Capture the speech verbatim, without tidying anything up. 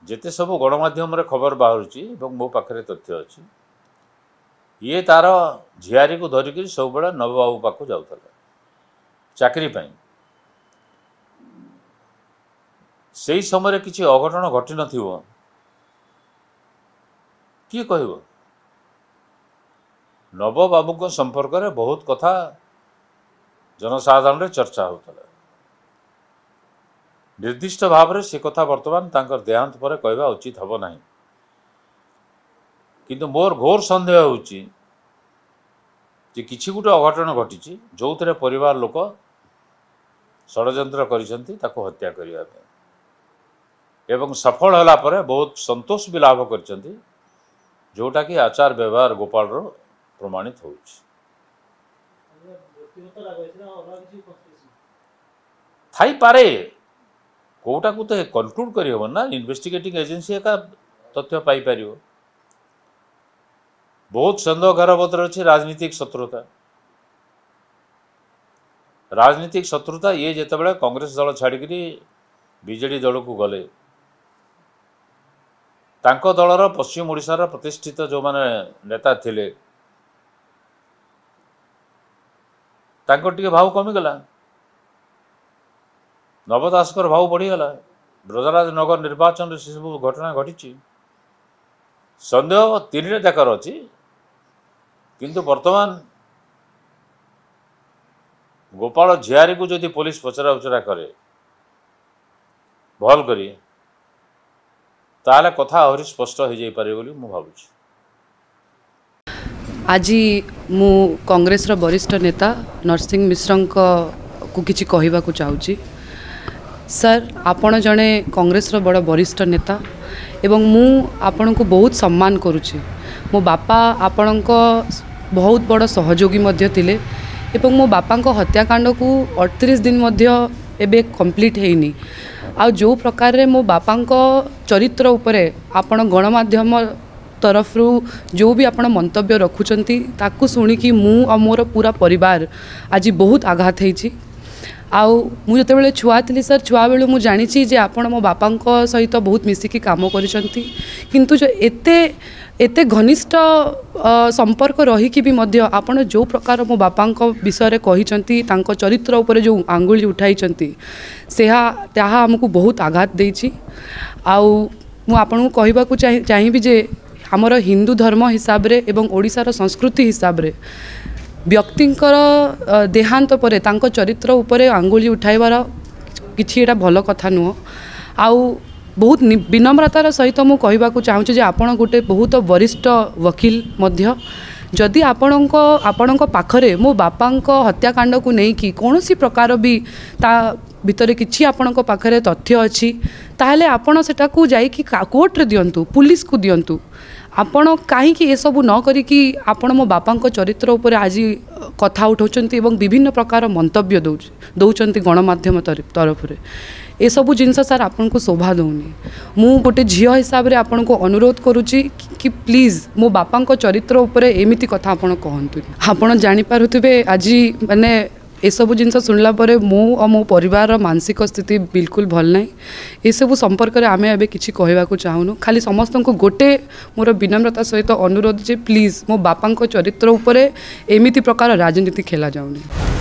जेते सब गणमाध्यम खबर बाहर मो पाखे तथ्य अच्छी ये तार झियारी को धरिक सब बड़ा नवबाबू पाक जाऊला चाकरी पाई से समय किसी अघटन घटी न किए कह नवबाबू संपर्क में बहुत कथा जनसाधारण चर्चा होता निर्दिष्ट भाव में से कथा बर्तमान तांकर देहांत पर कहवा उचित हम ना किंतु मोर घोर संदेह होची जे किछि गुटे अघटन घटी जो थे परिवार लोक षड्यंत्र करिसंती ताको हत्या करिया पे एवं सफल होला परे बहुत संतोष भी लाभ करिसंती जोटा कि आचार व्यवहार गोपाल रो प्रमाणित होची थाई पारे कोटा को तो कनक्लूड करी हो ना इन्वेस्टिगेटिंग एजेंसी एका तथ्य पाई पारियो बहुत संदेह घरबद्र अच्छी राजनीतिक शत्रुता राजनीतिक शत्रुता ये जिते बड़े कांग्रेस दल छाड़िकी बीजेडी दल को गले तांको दलर पश्चिम ओडिशार प्रतिष्ठित जो माने नेता थिले तांको टिके भाव कमिगला नवदासकर भाव बढ़ीगला ब्रजराज नगर निर्वाचन से सब घटना घटी संदेह तीन जाकर अच्छी किंतु वर्तमान गोपाल झियारी को जदि पुलिस पचरा उचरा करे भल करी ताले कथा आहरी स्पष्ट हो जाई पारे बोली मु भाबुछि। आज मु कांग्रेस रो वरिष्ठ नेता नरसिंह मिश्र को किछि कहबा को चाहूछि। सर आपण जड़े कांग्रेस रो बड़ वरिष्ठ नेता एवं मु आपण को बहुत सम्मान करुछि। मो बापा आपण को बहुत बड़ सहयोगी मध्य थिले एवं मो बापा को हत्याकांड को अड़तीस दिन मध्य एबे कंप्लीट हेनी आ जो प्रकार रे मो बापा को चरित्र उपरे आपण गणमाध्यम तरफ रु जो भी आपण मंतव्य रखुचंती ताकू सुनिकी मु आ मोर पूरा परिवार आज बहुत आघात हेछि। आउ मु जते छुआ थी सर छुआ बेलू मु जानी जे आपण मो बापा सहित बहुत मिसिकी काम करिसंती किंतु जो एते एते घनिष्ठ संपर्क रहीकि भी मध्य आपण जो प्रकार मो बापा विषय रे कहिसंती तांको चरित्र उपरे जो आंगुली उठाइसंती सेहा ताहा हमकु बहुत आघात देछि। आउ मु आपण को कहबा को चाहिबी जे हमर हिंदू धर्म हिसाब रे एवं ओडिशार संस्कृति हिसाब रे व्यक्तिंकर देहांत परे तांको चरित्र उपरे आंगुली उठाइबार किछि एटा भल कथा नुह। आउ बहुत विनम्रतार सहित मु कहबा को चाहूँ जे आपण गोटे बहुत वरिष्ठ वकील मध्य जदि आपणक आपणक पाखरे मो बापांक हत्याकांड को लेकिन कौन सी प्रकार भी ता भितर किछि आपणक पाखरे तथ्य अच्छी ताहले आपण सेटा को जाई कि कोर्ट रे दियंतु पुलिस को दियंतु आपण कहीं ए सब न करिकी आपण मो बापांक चरित्र उपर आज कथा उठाउछंती एवं विभिन्न प्रकार मंतव्य दौरान गणमाध्यम तरफ रे ए सब जिनस सार आपन को शोभा दौनी। मु गोटे झियो हिसाब रे आपन को अनुरोध करुची कि प्लीज मो बापांक चरित्र उपर एमिति कथा आपन कहंतु। आपन जानि पारुथिबे आज माने ए सब जिनस सुनला परे मो और मो परिवार मानसिक स्थिति बिल्कुल भल नहीं। ए सब संपर्क रे आमे एबे किछि कहबा को चाहुनु खाली समस्त को गोटे मोर विनम्रता सहित अनुरोध जे प्लीज मो बापांक चरित्र उपर एमिति प्रकार राजनीति खेला जाउनी।